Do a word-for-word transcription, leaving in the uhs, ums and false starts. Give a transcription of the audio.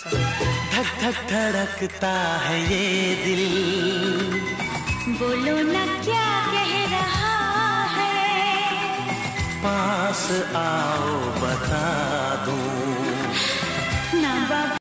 धक धक धड़कता है ये दिल, बोलो ना क्या कह रहा है, पास आओ बता दूं ना बाबा।